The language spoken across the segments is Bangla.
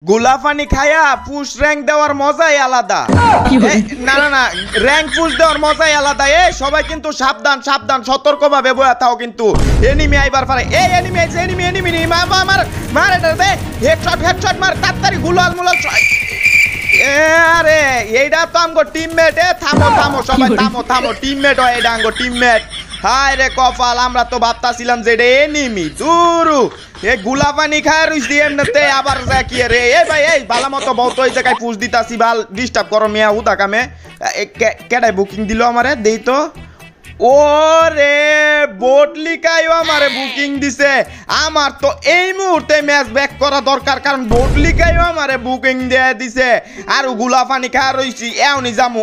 গোলাপানি খায়া পুশ র্যাঙ্ক দেওয়ার মজাই আলাদা। না না না, র্যাঙ্ক পুশ দেওয়ার মজাই আলাদা। সবাই কিন্তু সাবধান সাবধান, সতর্কভাবে বয়া থাও কিন্তু এনিমি আইবার পারে। এনিমি আইছে, এনিমি মার এটা দে, হেডশট মার তাড়াতাড়ি, গুলাল মুলাল। আরে এইটা তো আমগো টিমমেট। থামো সবাই, থামো টিমমেট হয় এটা, আমগো টিমমেট। হায় রে কপাল, আমরা তো ভাবতাছিলাম যে এটা এনিমি। দুরু গুলাপানি খায় রইছ দিয়ে এমনিতে আবার কি রে। ভাই ভালো মতো বহুত ওই জায়গায় পুষ দিতাছি, ভাল ডিস্টার্ব করো মিয়া উদা কামে। কেডাই বুকিং দিল আমারে দেই তো। ও রে বোটলিকাইও আমারে বুকিং দিছে। আমার তো এই মুহূর্তে ম্যাচ ব্যাক করা দরকার, কারণ বোটলিকাইও আমারে বুকিং দিয়ে দিছে। আর গুলাপানি খায় রইছি, এওনি জামু।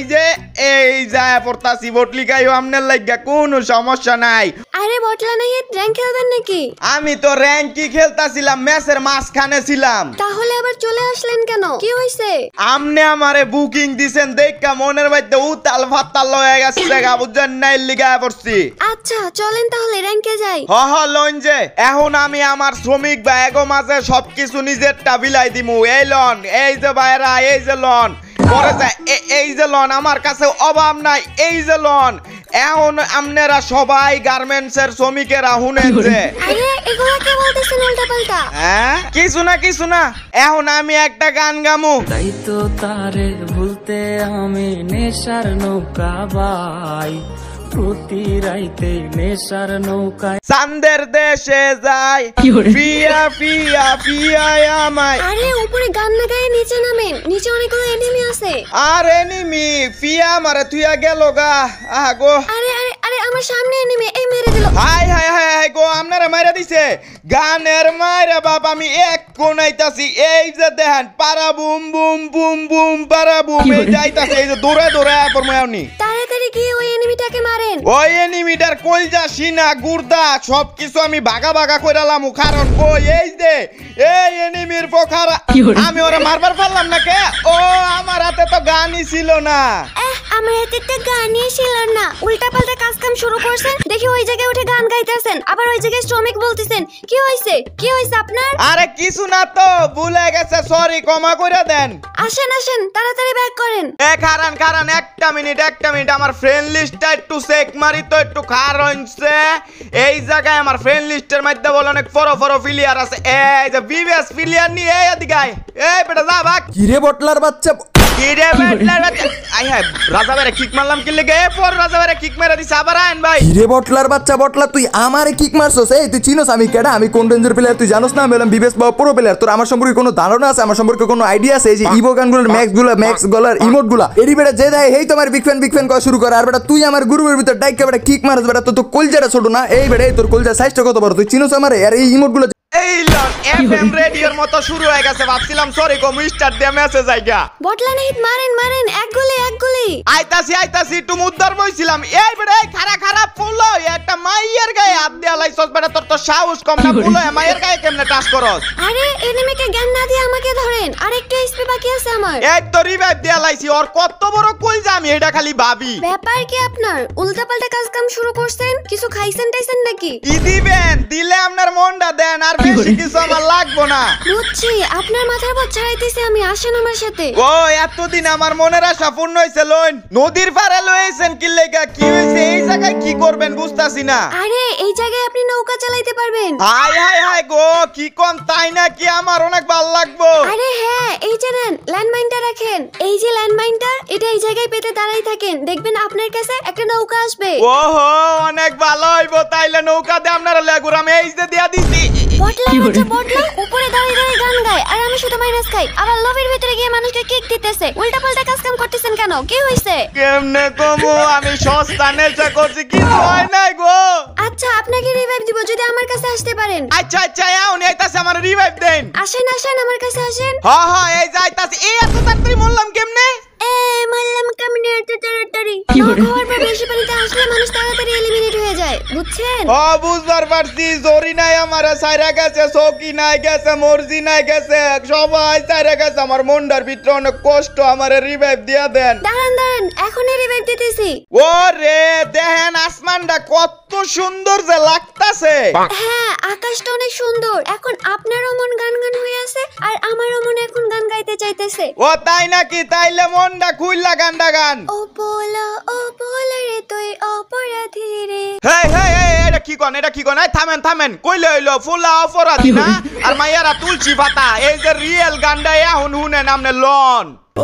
এই যায় পড়তাছি, বোটলিকাইও আমনের লাগা কোনো সমস্যা নাই। আরে বটলা নাই, র্যাঙ্ক খেলবেন নাকি? আমি তো র্যাঙ্কই খেলতাছিলাম, ম্যাচের মাঝখানে ছিলাম। তাহলে আবার চলে আসলেন কেন? কি হইছে? আমনে আমারে বুকিং দিছেন দেখা মনের মধ্যে উতাল ফাতাল হয়ে গেছে গা, বুঝছেন নাই লিগা পড়ছি। আচ্ছা চলেন তাহলে র্যাঙ্কে যাই। লন যে এখন আমি আমার শ্রমিক ভাইগো মাঝে সবকিছু নিজেরটা বিলাই দিমু। এই লন, এই যে ভাইরা, এই যে লন পরে যায়, এই যে লন আমার কাছে অভাব নাই। এই যে লন, এখন আপনারা সবাই গার্মেন্টসের শ্রমিকেরা শুনেন যে। আরে এগুলা কি বলতেছেন উল্টাপাল্টা? হ্যাঁ কিছু না। এখন আমি একটা গান গামু। তাই তো তারে ভুলতে আমি নেশার নৌকা বাই, প্রতি রাইতে নেশার নৌকায় চাঁদের দেশে যায় ফিয়া ফিয়া ফিয়া আমায়। আরে উপরে গান না গায়ে নিচে নামেন, নিচে অনেকগুলো এনিমি আছে। আর এনিমি ফিয়া আমারে থুইয়া গেল গা। গো আরে আমার সামনে এনিমি, এই মেরে দিল। হাই গো, আপনারা মাইরা দিছে গানের মাইরা বাপ। আমি এক কোনাইতাছি, এই যে দেখেন পারা বুম বুম বুম বুম পারা বুম, এই যাইতাছে, এই যে দৌড়ে পরমায়নি। তাড়াতাড়ি গিয়ে ওই এনিমিটাকে মারেন। ওই এনিমিটার কলজা সিনা গুর্দা সবকিছু আমি ভাগা কইরালাম। কারণ কই এই যে এই এনিমির পোখারা, আমি ওরা মারবার পারলাম না কে? ও আমার হাতে তো গানই ছিল না। আমার হাতে তো গানই ছিল না, উল্টাপাল্টা কাজ কাম শুরু করছেন। দেখি ওই জায়গায় উঠে গান গাইতেছেন, আবার ওই জায়গায় শ্রমিক বলতেছেন। কি হইছে আপনার? আরে কিছু না তো, ভুলে গেছে, সরি ক্ষমা করে দেন। আসেন তাড়াতাড়ি ব্যাক করেন। খারান একটা মিনিট, আমার ফ্রেন্ড লিস্টটা একটু চেক মারি তো, একটু খারণছে। এই জায়গায় আমার ফ্রেন্ড লিস্টের মধ্যে বলে অনেক ফরো প্লেয়ার আছে। এই যে বিবিএস প্লেয়ার নিয়ে এদিকে এই বেটা যা ভাগ। কিরে বটলার বাচ্চা, কিরে বটলার বাচ্চা, আই হ্যাঁ রাজা ভাইরে কিক মারলাম কি লাগে? পর রাজা ভাইরে কিক মেরে দিছে আবার। আইন ভাই কিরে বটলার বাচ্চা, বটলা তুই আমারে কিক মারছস? এই তুই চিনোস আমি কেডা? আমি কোন রেঞ্জের প্লেয়ার তুই জানোস না? আমি হলাম বিবেশ বা প্রো প্লেয়ার। তোর আমার সম্পর্কে কোনো ধারণা আছে? আমার সম্পর্কে কোনো আইডিয়া আছে? এই যে ইভো গানগুলোর ম্যাক্স গলার ইমোটগুলা এরি বেটা যে দেয়, এই তোমার বিগ ফ্যান করা শুরু করে। আর বেটা তুই আমার গ্রুপের ভিতর ডাইকা বেটা কিক মারছ বেটা, তো কলজাটা ছোট না? এই বেটা তোর কলজার সাইজটা কত বড় তুই চিনোস আমারে? আর এই ইমোটগুলো এই লন এফএম রেডিওর মতো শুরু হয়ে গেছে। ভাবছিলাম সরি কো মিস্টার দে মেসেজ আইগা। বটলা নাহিত মারেন এক গুলি। আইতাছি একটু মুদ্দার বইছিলাম। এই বেটা এই খারা ফুলো একটা মাইয়ের গায়ে হাত দিয়া লাইছস বেটা, তোর তো সাহস কম না? ফুলো মাইয়ের গায়ে কেমনে টাচ করস? আরে এনিমিকে জ্ঞান না দিয়ে আমাকে ধরেন, আরেকটা এসপি বাকি আছে আমার। এই তো রিভাইভ দিয়া লাইছি, ওর কত বড় কলজা আমি এটা খালি ভাবি। ব্যাপার কি আপনার? উল্টাপাল্টা কাজ কাম শুরু করছেন, কিছু খাইছেন টাইছেন নাকি? কি দিবেন? দিলে আপনার মনটা দেন, আর বেশি কিছু আমার লাগবো না। বুঝছি, আপনার মাথার উপর ছাড়াইতেছি আমি, আসেন আমার সাথে। ও এতদিন আমার মনের আশা পূর্ণ হইছে। লইন নদীর পাড়ে লইছেন কি লেগা? কি হইছে? এই জায়গায় কি করবেন বুঝতাছি না। আরে এই জায়গায় আপনি নৌকা চালাইতে পারবেন। হাই গো, কি কোন তাই নাকি? আমার অনেক ভালো লাগবো। আরে হ্যাঁ, এই যে নেন ল্যান্ডমাইনটা রাখেন। এই যে ল্যান্ডমাইনটা, এটা এই জায়গায় পেতে দাঁড়াই থাকেন, দেখবেন আপনার কাছে একটা নৌকা আসবে। ওহো অনেক ভালো হইবো, তাইলে নৌকা দিয়ে আপনারা লেগুর আমি এই যে দিয়া দিছি। বটলা উপরে দাঁড়িয়ে গান গায়, আর আমি শুধু মাইনাস খাই। আবার লবির ভিতরে গিয়ে মানুষকে কিক দিতেছে। উল্টাপাল্টা কাজ কাম করতেছেন কেন? কি হইছে? কেমনে কমু? আমি সস্তা নেশা করছি, কিছু হয় নাই গো। আচ্ছা আপনাকে রিভাইভ দিব যদি আমার কাছে আসতে পারেন। আচ্ছা এখন এইতাছে আমার রিভাইভ দেন। আসেন আমার কাছে আসেন। হ্যাঁ এই যাইতাছি। এই এত তাড়াতাড়ি মরলাম কেমনে? মারলাম কেমনে এত তাড়াতাড়ি? নক হওয়ার পর বেশি পানিতে আসলে মানুষ তাড়াতাড়ি এলিমিনেট হয়ে যায়, বুঝছেন? ও বুঝবার পারছি, জরি নাই আমার সাইরা গেছে, চৌকি নাই গেছে, মর্জি নাই গেছে, সবাই সাইরা গেছে। আমার মনটার ভিতরে অনেক কষ্ট, আমার রিভাইভ দিয়া দেন। দাঁড়ান দাঁড়ান, এখনই রিভাইভ দিতেছি। ও রে দেখেন আসমানটা কত সুন্দর যে লাগতাছে। হ্যাঁ, আকাশটা অনেক সুন্দর। এখন আপনারও মন গান গান হয়ে আছে, আর আমারও মন এখন গান গাইতে চাইতেছে। ও তাই নাকি? তাইলে মনটা খুইলা গানটা গান। ও পোলা রে তুই অপরাধী রে। হেই হেই হেই, এটা কি কোন, এটা কি কোন? এই থামেন থামেন, কইলে হইলো ফুলা অপরাধী না আর মাইয়ারা তুলছি পাতা। এই যে রিয়েল গানটা এখন শুনেন আমনে লন। ও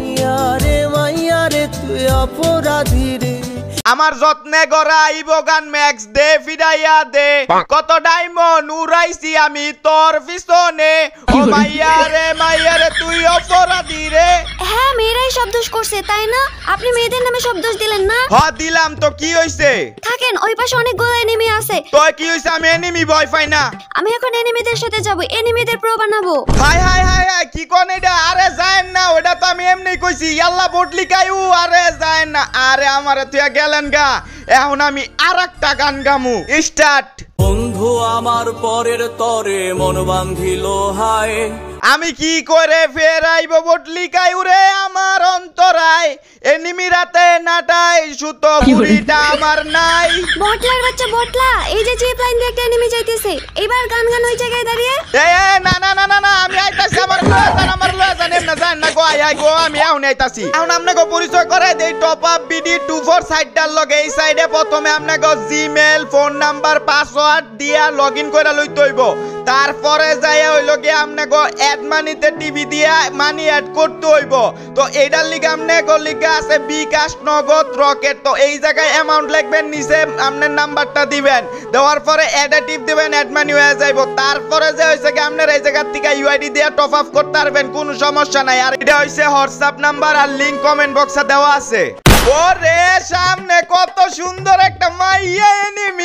মাইয়া রে তুই অপরাধী রে। আমার যত্নে গড়া ইবোগান ম্যাক্স দে ফিরাইয়া দে, কত ডায়মন্ড উড়াইছি আমি তোর পিছনে। ও মাইয়া রে তুই অপরাধী রে। হ্যাঁ, মেয়েরাই সব দোষ করছে তাই না? আপনি মেয়েদের নামে সব দোষ দিলেন না? হ দিলাম তো, কি হইছে? থাকেন, ওই পাশে অনেকগুলো এনিমি আছে। তোর কি হইছে? আমি এনিমি ভয় পাই না। আমি এখন এনিমিদের সাথে যাব, এনিমিদের প্রো বানাবো। হাই হাই হাই হাই, কি কোন এটা? আরে যায়েন না, ওটা তো আমি এমনি কইছি। ইয়াল্লা বটলি কাইউ, আরে যায়েন না। আরে আমারে তুই গেলেন গা, এখন আমি আরেকটা গান গামু। স্টার্ট। বন্ধু আমার পরের তরে মন বান্ধিল হায়। আমি কি করে ফেরাইব বটলি কাইউরে আমার অন্তরায়, এনিমি রাতে নাটাই সুতো বুড়িটা আমার নাই। বটলার বাচ্চা বটলা, এই যে জিপ লাইন দিয়ে একটা এনিমি যাইতেছে, এবার গান গান ওই জায়গায় দাঁড়িয়ে। এ না না না না না, আমি আইতাছি। আমার লয়া জান এমনা জান না গো, আই গো, আমি এখন আইতাছি। এখন আপনাকে পরিচয় করাই দেই টপ আপ বিডি 24 সাইডটার লগে। এই সাইডে প্রথমে আপনাকে জিমেল, ফোন নাম্বার, পাসওয়ার্ড দিয়া লগইন করে লইতে হইব। তারপরে যাইয়া হইলো গিয়ে আপনাকে অ্যাড মানিতে টিভি দিয়া মানি অ্যাড করতে হইব। তো এইটার লিগে আপনাকে লিখে আছে বিকাশ, নগদ, রকেট। তো এই জায়গায় অ্যামাউন্ট লিখবেন, নিচে আপনার নাম্বারটা দিবেন, দেওয়ার পরে অ্যাডে টিপ দিবেন, অ্যাড মানি হয়ে যাইব। তারপরে যে হইছে কি আপনার এই জায়গা থেকে ইউআইডি দিয়ে টপ আপ করতে পারবেন, কোনো সমস্যা নাই। আর এটা হইছে হোয়াটসঅ্যাপ নাম্বার, আর লিংক কমেন্ট বক্সে দেওয়া আছে। ওরে সামনে কত সুন্দর একটা মাইয়া এনিমি।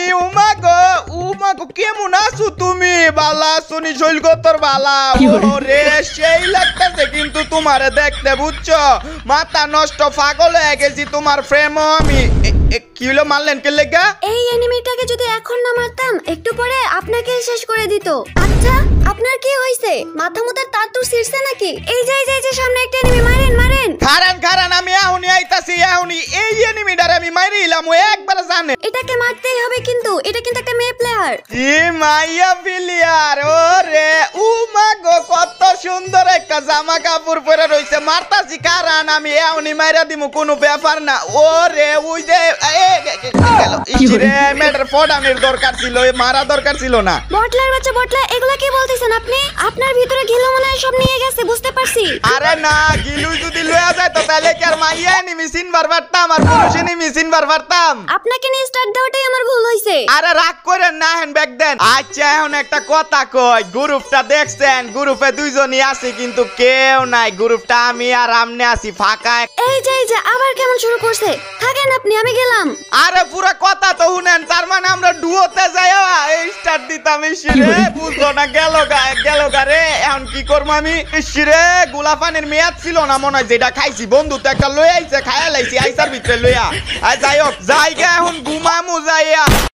উমাগো কেমন আছো তুমি? বালা শুনি শৈল তোর বালা। ওরে সেই লাগতেছে কিন্তু তোমারে দেখতে, বুঝছো? মাথা নষ্ট, পাগল হয়ে গেছি তোমার প্রেমও আমি। কি হলো, মারলেন কে লেগা? এই এনিমিটাকে যদি এখন না মারতাম, একটু পরে আপনাকে শেষ করে দিত। আচ্ছা, আপনার কি হইছে? মাথা মুতার তার তো ছিড়ছে নাকি? এই যে সামনে একটা এনিমি, মারেন মারেন। খারান আমি এখনই আইতাছি, এখনই। এই এনিমিটারে আমি মারিলাম, ও একবার জানে। এটাকে মারতেই হবে কিন্তু, এটা কিন্তু একটা মেয়ে প্লেয়ার। কি মাইয়া প্লেয়ার! ওরে উমাগো কত সুন্দর একটা জামা কাপড় পরে রইছে। মারতাছি কারণ আমি এখনই মাইরা দিমু, কোনো ব্যাপার না। ওরে ওই যে মেয়েটার ফোটানোর দরকার ছিল, মারা দরকার ছিল না। বটলার বাচ্চা বটলা, এগুলা কি বলতেছেন আপনি? আপনার ভিতরে ঘিলু মনে হয় সব নিয়ে গেছে, বুঝতে পারছি। আরে না, গিলু যদি লয়া যায় তো তাহলে কি আর মাইয়া এনিমি চিনবার পারতাম, আর পুরুষ এনিমি চিনবার পারতাম? আপনাকে নিয়ে স্টার্ট দেওয়াটাই আমার ভুল হইছে। আরে রাগ করেন না, হেন ব্যাক দেন। আচ্ছা এখন একটা কথা কই, গ্রুপটা দেখছেন? গ্রুপে দুইজনই আছে কিন্তু কেউ নাই। গ্রুপটা আমি আর আমনে আছি, ফাঁকা। এই যে আবার কেমন শুরু করছে? থাকেন আপনি, আমি গেলাম। আরে পুরো কথা তো শুনেন, তার মানে আমরা ডুয়োতে যাই স্টার্ট দিতাম। ইসিরে বুঝলো না, গেল গা রে। এখন কি করবো আমি? ইসিরে গোলাপানির মেয়াদ ছিল না মনে হয়, যেটা খাইছি বন্ধু তো একটা লই আইছে, খাইয়া লাইছি আইসার ভিতরে লইয়া। আর যাই হোক, জায়গা এখন ঘুমামু যাইয়া।